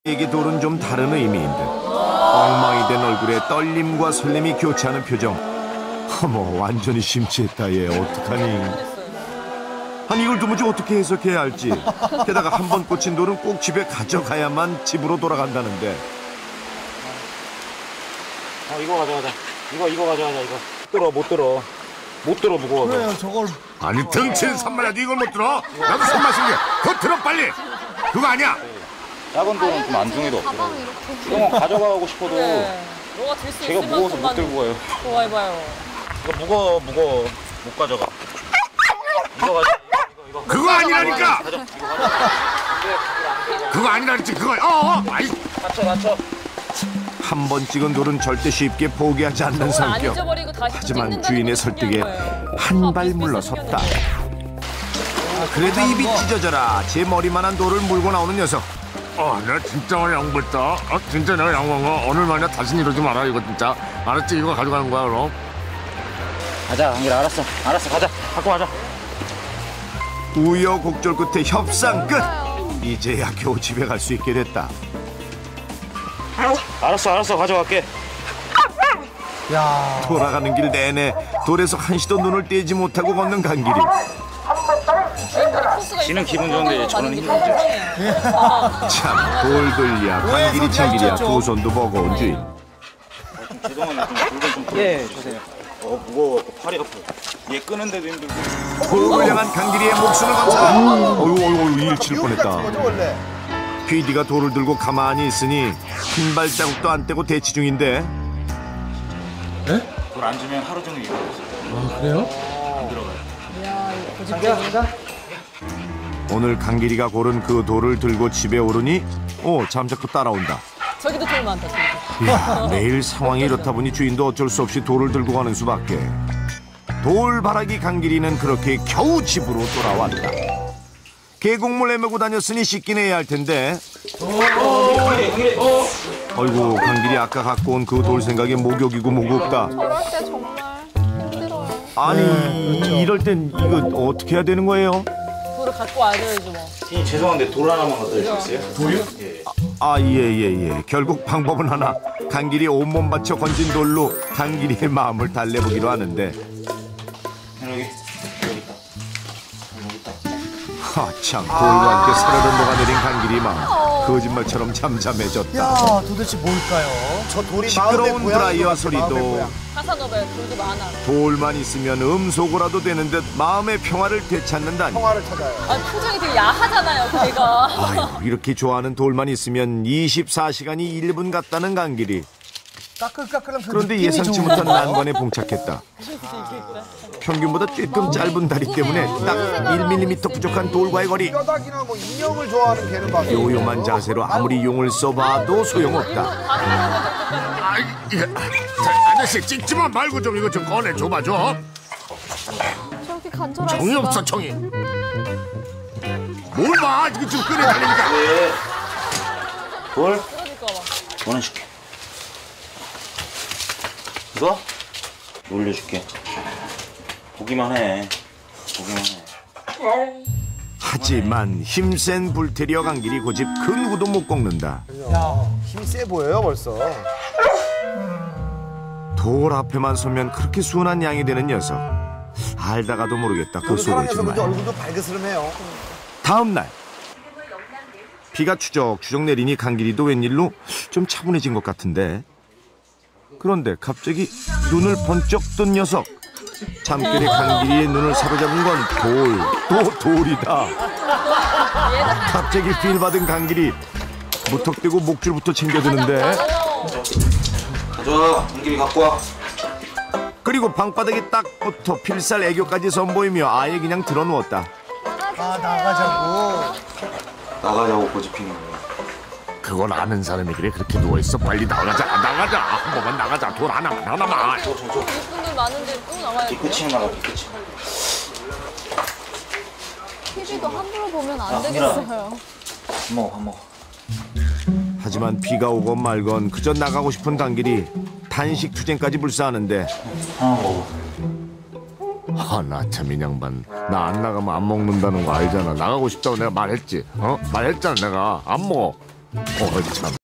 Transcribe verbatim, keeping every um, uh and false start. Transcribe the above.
에게 돌은 좀 다른 의미인 듯. 엉망이 된 얼굴에 떨림과 설렘이 교차하는 표정. 어머, 완전히 심취했다. 얘 어떡하니. 아니 이걸 도무지 어떻게 해석해야 할지. 게다가 한 번 꽂힌 돌은 꼭 집에 가져가야만 집으로 돌아간다는데. 어, 이거 가져가자. 이거 이거 가져가자. 이거 못 들어 못 들어 못 들어 무거워서. 그래요 저걸. 아니 등치는 산만해도 이걸 못 들어? 나도 산마신게 그거 들어 빨리. 그거 아니야. 작은 돌은 좀 안중에도 없어. 이런 거 가져가고 싶어도 네. 너가 들 수 제가 있을 무거워서 못 만큼만 들고 가요. 좋아해봐요. 이거 무거워 무거워 못 가져가. 이거 가져. 이거, 이거. 그거 아니라니까. 가져. 이거 가져. 그거 아니라니까 그거. 어, 어. 아이. 다쳐 다쳐. 한 번 찍은 돌은 절대 쉽게 포기하지 않는 안 성격. 잊어버리고 다시 하지만 찍는다는 주인의 것도 설득에 중요한 거예요. 한 아, 발 비슷비슷하게 물러섰다. 생겼네. 그래도 입이 찢어져라. 제 머리만한 돌을 물고 나오는 녀석. 어, 내가 진짜 많이 양보했다. 어, 진짜 내가 양보한 거 오늘 만에 다시는 이러지 마라 이거 진짜. 알았지? 이거 가져가는 거야 그럼. 가자 강길아. 알았어 알았어 가자. 갖고 가자. 우여곡절 끝에 협상 끝. 이제야 겨우 집에 갈 수 있게 됐다. 알았어 알았어 가져갈게. 야. 돌아가는 길 내내 돌에서 한시도 눈을 떼지 못하고 걷는 강길이. 지는 기분 좋은데 저는 많이 힘들죠. 불쌍해요. 참 돌돌이야 강길이 챙길이야 두 손도 버거운 주인. 죄송한데 좀 물건 좀 더. 예 주세요. 어 무거워 팔이 아파. 얘 끄는데도 힘들고. 돌을 향한 강길이의 목숨을 감싸. 어이구 어이구 일 칠 같은 거죠 뻔했다. 원래. 피디가 돌을 들고 가만히 있으니 한 발자국도 안 떼고 대치 중인데. 돌 안 주면 하루 종일 이러고 있어요. 아 그래요? 안 들어가요. 이야, 이거 고집쟁이. 오늘 강길이가 고른 그 돌을 들고 집에 오르니 오 잠자코 따라온다. 저기도 돌 많다, 저기도. 이야, 매일 상황이 이렇다 보니 주인도 어쩔 수 없이 돌을 들고 가는 수밖에. 돌바라기 강길이는 그렇게 겨우 집으로 돌아왔다. 계곡물 헤매고 다녔으니 씻긴 해야 할 텐데. 어이구 강길이 아까 갖고 온 그 돌 생각에 목욕이고 무겁다. 저럴 때 정말 힘들어요. 아니 네, 그렇죠. 이럴 땐 이거 어떻게 해야 되는 거예요? 돌을 갖고 와야 되죠, 뭐. 이 죄송한데 돌 하나만 갖다 줄 수 있어요? 돌이요? 예. 아, 예, 예, 예. 결국 방법은 하나. 강길이 온몸 바쳐 건진 돌로 강길이의 마음을 달래보기로 하는데. 여기 여기 있다. 여기 있다. 하참, 돌과 함께 사르르 녹아내린 강길이 마음. 거짓말처럼 잠잠해졌다. 야 도대체 뭘까요? 저 돌이 시끄러운 드라이어 소리도 카사노바에 돌도 많아. 돌만 있으면 음소거라도 되는 듯 마음의 평화를 되찾는다니. 평화를 찾아요. 아, 표정이 되게 야하잖아요, 걔가. 아유, 이렇게 좋아하는 돌만 있으면 이십사 시간이 일 분 같다는 강길이. 까끌까끌한 그 그런데 느낌이 예상치 좋은 못한 건가요? 난관에 봉착했다. 평균보다 조금 짧은 다리 때문에 딱 일 밀리미터 부족한 돌과의 거리. 뼈다귀나 뭐 인형을 좋아하는 개는 봐요. 요요만 자세로 아무리 용을 써봐도 소용없다. 아이, 예. 자, 아저씨 찍지만 말고 좀 이거 좀 꺼내 줘봐 줘. 저렇게 간절할 정이 수가. 없어 정이. 뭘 봐? 이거 좀 끄내 달리니까. 네. 돌 그러니까 봐. 보내줄게. 이거 놀려줄게. 보기만 해. 보기만 해. 하지만 힘센 불테리어 강길이 고집 큰 구도 못 꺾는다. 힘이 세 보여요 벌써. 돌 앞에만 서면 그렇게 순한 양이 되는 녀석. 알다가도 모르겠다 그 저도 속을 사랑해서 그런지 정말. 얼굴도 발그스름해요. 다음 날 비가 추적추적 내리니 강길이도 웬일로 좀 차분해진 것 같은데. 그런데 갑자기 눈을 번쩍 뜬 녀석. 잠결에 강길이의 눈을 사로잡은 건 돌, 또 돌이다. 갑자기 필 받은 강길이 무턱대고 목줄부터 챙겨드는데. 가져와. 강길이 갖고 와. 그리고 방바닥에 딱 붙어 필살 애교까지 선보이며 아예 그냥 들어누웠다. 아 나가자고. 나가자고 고집피는 거야. 그걸 아는 사람이 그래 그렇게 누워있어. 빨리 나가자 나가자. 한 번만 나가자. 돌 하나만 하나만. 이쁜 돌 많은데 또 나와야 돼. 뒤끝이 나가 뒤끝이. 티비도 함부로 보면 안 아, 되겠어요. 밥 먹어 밥 먹어. 하지만 비가 오건 말건 그저 나가고 싶은 강길이 단식 투쟁까지 불사하는데. 하나 먹어. 아, 나 참 이 양반. 나 안 나가면 안 먹는다는 거 알잖아. 나가고 싶다고 내가 말했지. 어? 말했잖아 내가. 안 먹어. 어 참.